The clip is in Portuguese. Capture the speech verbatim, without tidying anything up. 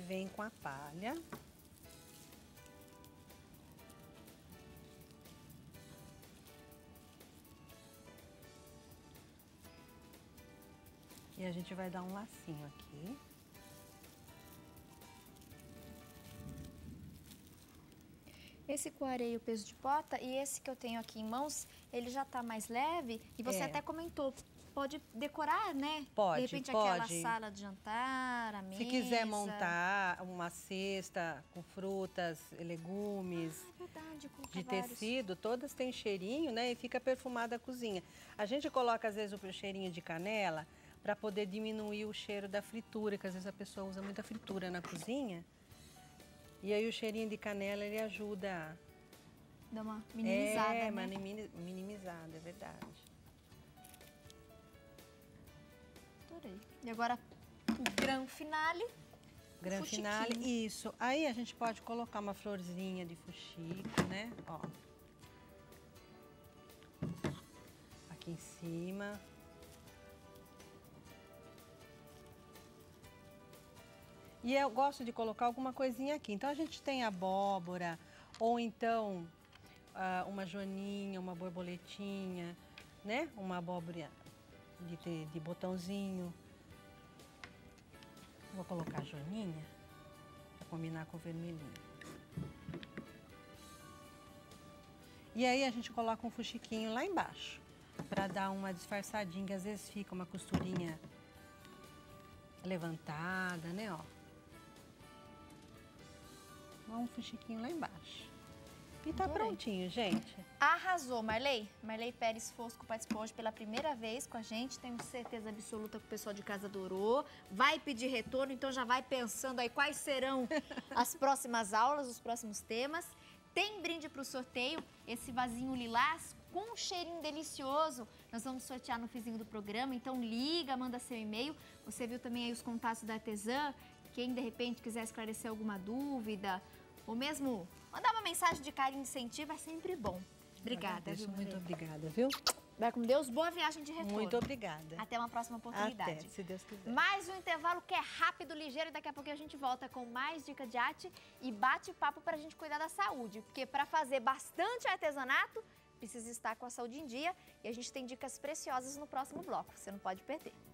vem com a palha. E a gente vai dar um lacinho aqui. Esse coareio peso de pota e esse que eu tenho aqui em mãos, ele já tá mais leve. E você É. até comentou, pode decorar, né? Pode, De repente pode. aquela sala de jantar, a mesa. Se quiser montar uma cesta com frutas, legumes, Ah, verdade, colocar de vários. tecido, todas têm cheirinho, né? E fica perfumada a cozinha. A gente coloca, às vezes, o cheirinho de canela para poder diminuir o cheiro da fritura, que às vezes a pessoa usa muita fritura na cozinha. E aí o cheirinho de canela, ele ajuda a... Dá uma minimizada, é, né? minimizada, é verdade. Adorei. E agora, o grão finale. Grão finale, isso. Aí a gente pode colocar uma florzinha de fuxico, né? Ó. Aqui em cima. E eu gosto de colocar alguma coisinha aqui. Então, a gente tem abóbora, ou então uh, uma joaninha, uma borboletinha, né? Uma abóbora de, de, de botãozinho. Vou colocar a joaninha para combinar com o vermelhinho. E aí, a gente coloca um fuxiquinho lá embaixo, para dar uma disfarçadinha, que às vezes fica uma costurinha levantada, né? Ó. Um fuxiquinho lá embaixo. E tá Adorei. Prontinho, gente. Arrasou, Marley. Marley Pérez Fosco participou hoje pela primeira vez com a gente. Tenho certeza absoluta que o pessoal de casa adorou. Vai pedir retorno, então já vai pensando aí quais serão as próximas aulas, os próximos temas. Tem brinde para o sorteio, esse vasinho lilás com um cheirinho delicioso. Nós vamos sortear no finzinho do programa, então liga, manda seu e-mail. Você viu também aí os contatos da artesã. Quem de repente quiser esclarecer alguma dúvida, ou mesmo mandar uma mensagem de carinho e incentivo, é sempre bom. Obrigada, viu, muito obrigada, viu? Vai com Deus, boa viagem de retorno. Muito obrigada. Até uma próxima oportunidade. Até, se Deus quiser. Mais um intervalo que é rápido, ligeiro, e daqui a pouco a gente volta com mais dica de arte e bate-papo para a gente cuidar da saúde. Porque para fazer bastante artesanato, precisa estar com a saúde em dia, e a gente tem dicas preciosas no próximo bloco. Você não pode perder.